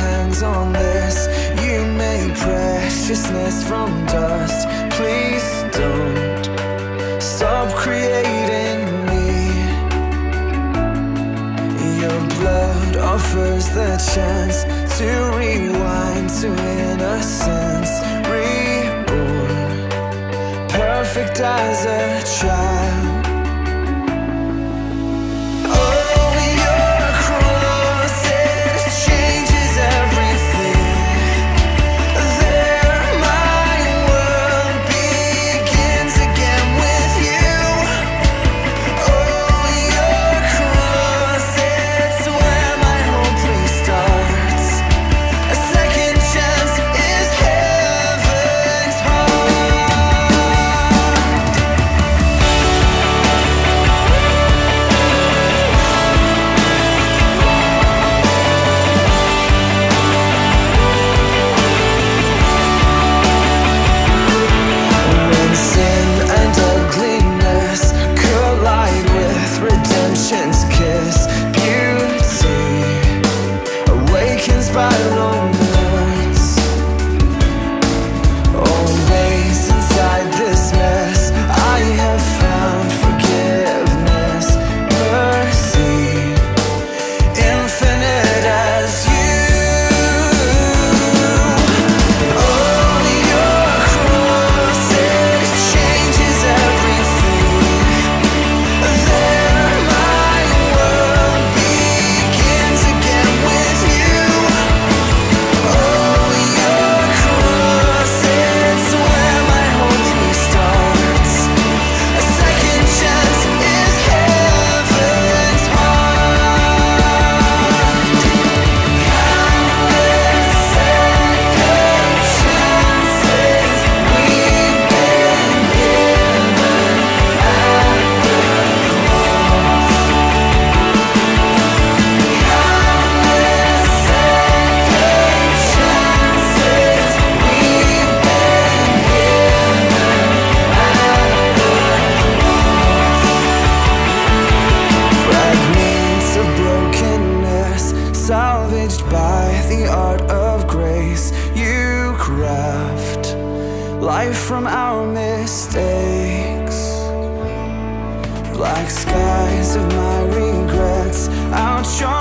hands on this. You made preciousness from dust. Please don't stop creating me. Your blood offers the chance to rewind to innocence, reborn, perfect as a child. Kiss, beauty awakens by loneliness. Always inside this mess, I have found forgiveness, mercy, infinite as you. Oh, your cross, it changes everything. There my world begins again with you. Oh, your cross, it's where my hope restarts. A second chance is heaven's heart. Countless second chances we've been given at the cross. Countless second chances we've been given at the cross. Fragments of brokenness, salvaged by the art of grace. You craft life from our mistakes. Black skies of my regrets outshine